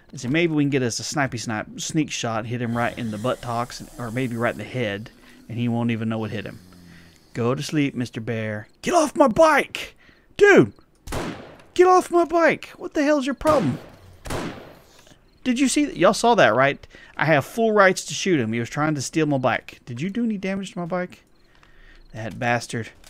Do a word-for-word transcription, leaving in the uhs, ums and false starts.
And so maybe we can get us a snipey snipe sneak shot, hit him right in the buttocks, or maybe right in the head, and he won't even know what hit him. Go to sleep, Mister Bear. Get off my bike! Dude! Get off my bike! What the hell's your problem? Did you see? Y'all saw that, right? I have full rights to shoot him. He was trying to steal my bike. Did you do any damage to my bike? That bastard.